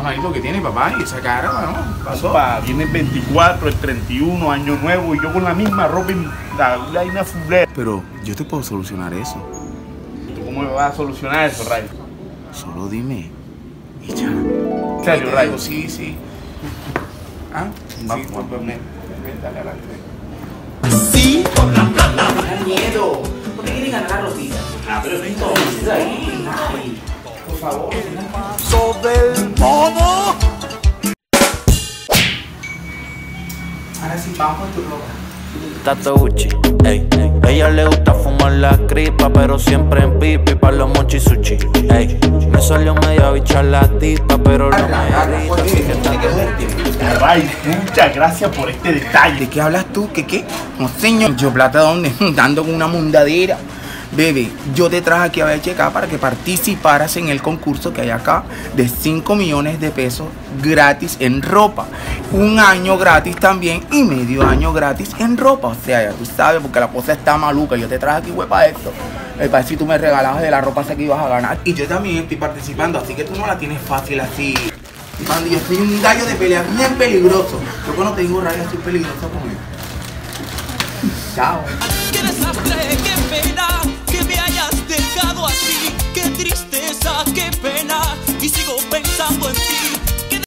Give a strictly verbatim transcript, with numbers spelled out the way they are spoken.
manito, ¿qué tiene, papá? Y esa cara, bueno, pasó. Papá, viene el veinticuatro, el treinta y uno, año nuevo, y yo con la misma ropa y la vaina fulera. Pero yo te puedo solucionar eso. ¿Tú cómo me vas a solucionar eso, Ray? Solo dime. Y ya. ¿En serio, Te Ray? digo, sí, sí. ¿Ah? Vamos, sí, vamos. pues, ven, ven, dale adelante. Sí, con la plata. Me da miedo. ¿Por qué quieren ganar la rosita? Ah, pero no entonces ahí. Ay, por favor. Sobre el mono. Ahora sí, vamos con tu ropa. Tato Gucci, ey, ey. Ella le gusta fumar la cripa, pero siempre en pipi para los mochi sushi, ey. Me salió medio bichar la tipa, pero no me grita, así que está Ray, muchas gracias por este detalle. ¿De qué hablas tú? ¿Qué qué? No, señor. ¿Yo plata dónde? Dando con una mundadera. Bebé, yo te traje aquí a ver checar para que participaras en el concurso que hay acá de cinco millones de pesos gratis en ropa. Un año gratis también y medio año gratis en ropa. O sea, ya tú sabes, porque la cosa está maluca. Yo te traje aquí, güey, para esto. Eh, para ver si tú me regalabas de la ropa esa que ibas a ganar. Y yo también estoy participando, así que tú no la tienes fácil así. Cuando yo soy un gallo de pelea bien peligroso. Yo cuando te digo rayo, estoy peligroso con él. Chao.